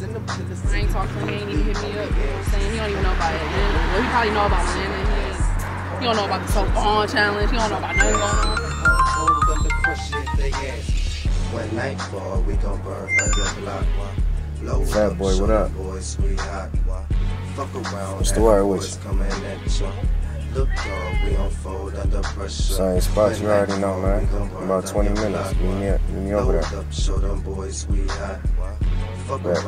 I ain't talked to him, he ain't even hit me up, you know what I'm saying? He don't even know about it. Well, he probably know about Atlanta. He don't know about the so-called challenge. He don't know about nothing going on. When nightfall, we gon' burn on your block. Fat boy, what up? What's the word with you? Same spot you already know, man. About 20 minutes. Meet me over there. Back,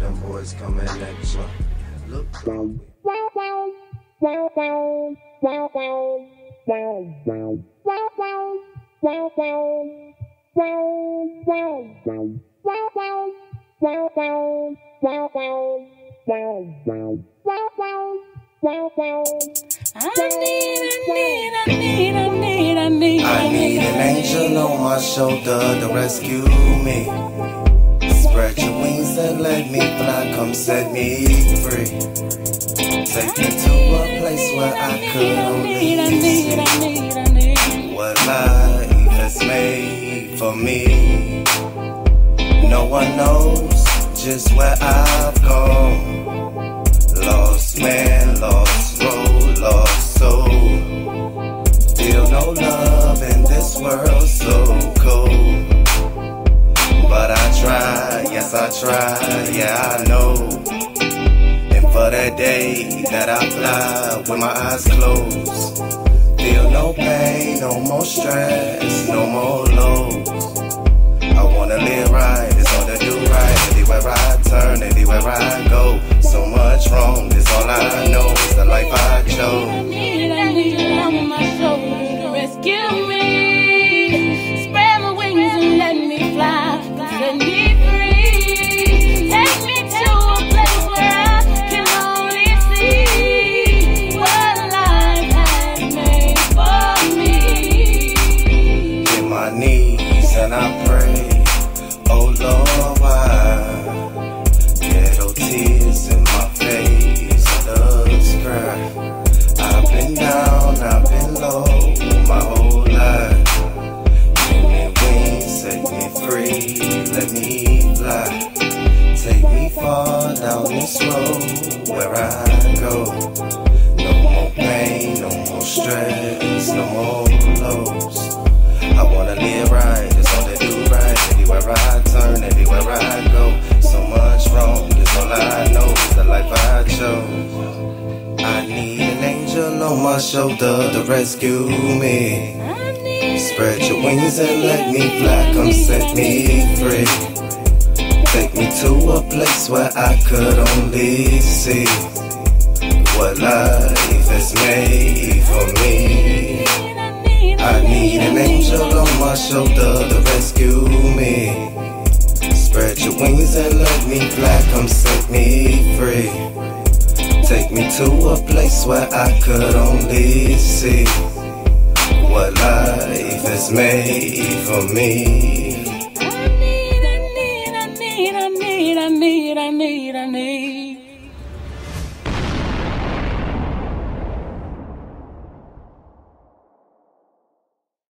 I need an angel on my shoulder to rescue me. Spread your wings and let me fly, come set me free. Take me to a place where I could only see what life has made for me. No one knows just where I've gone. Lost man, lost road, lost soul. Feel no love in this world so cold. But I try, yes I try, yeah I know. And for that day that I fly with my eyes closed, feel no pain, no more stress, no more lows. I wanna live right, it's all to do right. Anywhere I turn, anywhere I go. So much wrong, is all I know. It's the life I chose. I need you on my shoulder to rescue me. Spread my wings and let me fly. Set me free. Take me to a place where I can only see what life has made for me. Hit my knees and I pray, oh Lord, why? Ghetto tears in my face, love's cry. I've been down, I've been low my whole life. Give me wings, set me free, let me fly. Take me far down this road where I go. No more pain, no more stress, no more lows. I wanna live right, it's all to do right. Anywhere I turn, anywhere I go. So much wrong, it's all I know. It's the life I chose. I need an angel on my shoulder to rescue me. Spread your wings and let me fly, come set me free. Take me to a place where I could only see what life has made for me. I need an angel on my shoulder to rescue me. Spread your wings and let me fly, come set me free. Take me to a place where I could only see what life has made for me.